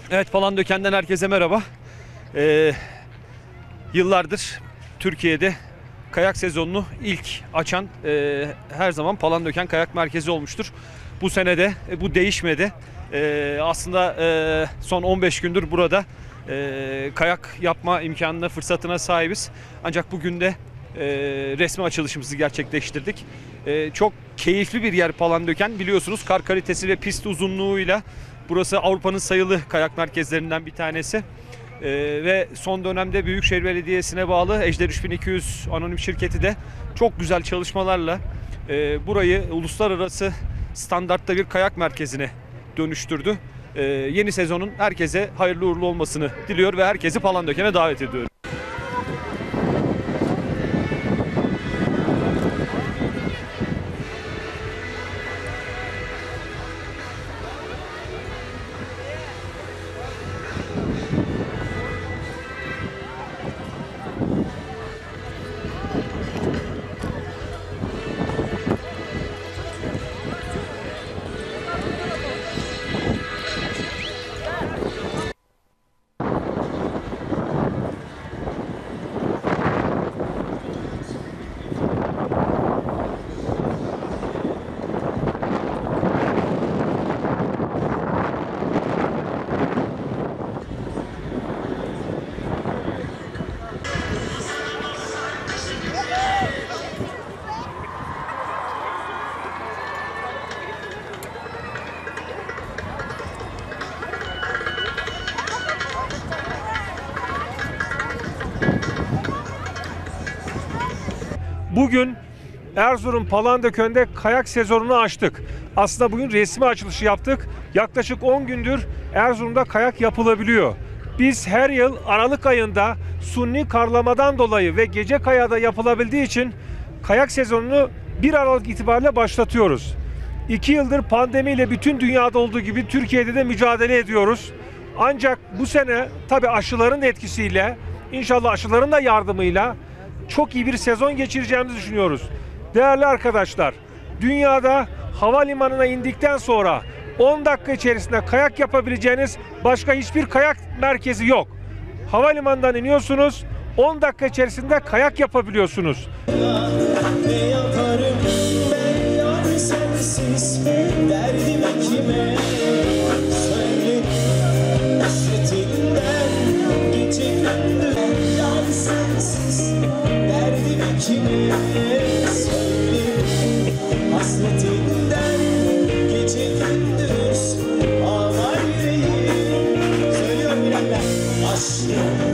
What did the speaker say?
Evet, Palandöken'den herkese merhaba. Yıllardır Türkiye'de kayak sezonunu ilk açan her zaman Palandöken Kayak Merkezi olmuştur. Bu sene de bu değişmedi. Aslında son 15 gündür burada kayak yapma imkanına, fırsatına sahibiz. Ancak bugün de resmi açılışımızı gerçekleştirdik. Çok keyifli bir yer Palandöken. Biliyorsunuz, kar kalitesi ve pist uzunluğuyla burası Avrupa'nın sayılı kayak merkezlerinden bir tanesi. Ve son dönemde Büyükşehir Belediyesi'ne bağlı Ejder 3200 anonim şirketi de çok güzel çalışmalarla burayı uluslararası standartta bir kayak merkezine dönüştürdü. Yeni sezonun herkese hayırlı uğurlu olmasını diliyor ve herkesi Palandöken'e davet ediyorum. Bugün Erzurum Palandöken'de kayak sezonunu açtık. Aslında bugün resmi açılışı yaptık. Yaklaşık 10 gündür Erzurum'da kayak yapılabiliyor. Biz her yıl Aralık ayında suni karlamadan dolayı ve gece kayağı da yapılabildiği için kayak sezonunu 1 Aralık itibariyle başlatıyoruz. 2 yıldır pandemiyle bütün dünyada olduğu gibi Türkiye'de de mücadele ediyoruz. Ancak bu sene tabii aşıların etkisiyle, inşallah aşıların da yardımıyla çok iyi bir sezon geçireceğimizi düşünüyoruz. Değerli arkadaşlar, dünyada havalimanına indikten sonra 10 dakika içerisinde kayak yapabileceğiniz başka hiçbir kayak merkezi yok. Havalimanından iniyorsunuz, 10 dakika içerisinde kayak yapabiliyorsunuz. Ne yaparım ben yar sensiz, derdime kime söylerim, hasretinden gece gündüz yar sensiz, derdime kime söylerim, hasretinden gece gündüz ağlar yüreğim. Söylüyorum bir dakika. Aşkım